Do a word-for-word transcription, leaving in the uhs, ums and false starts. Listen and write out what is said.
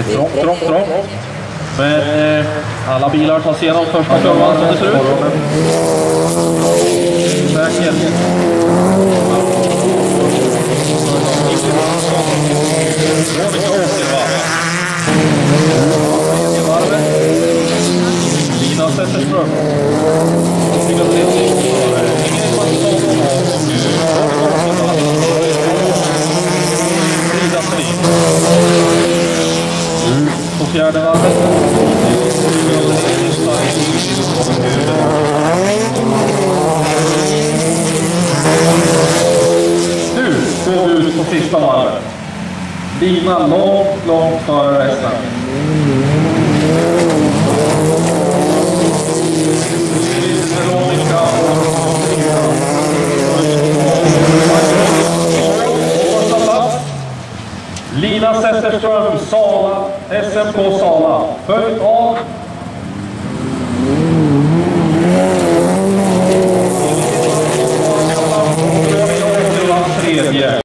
trångt, trångt, trångt. Men eh, alla bilar tar sig igenom första kurvan som det ser ut. Säkert. Lina Zetterström. På fjärde varvet. Nu går vi ut på sista varvet. Lina långt, långt före resten. Lina Zetterström, Sala, S M K Sala, följt av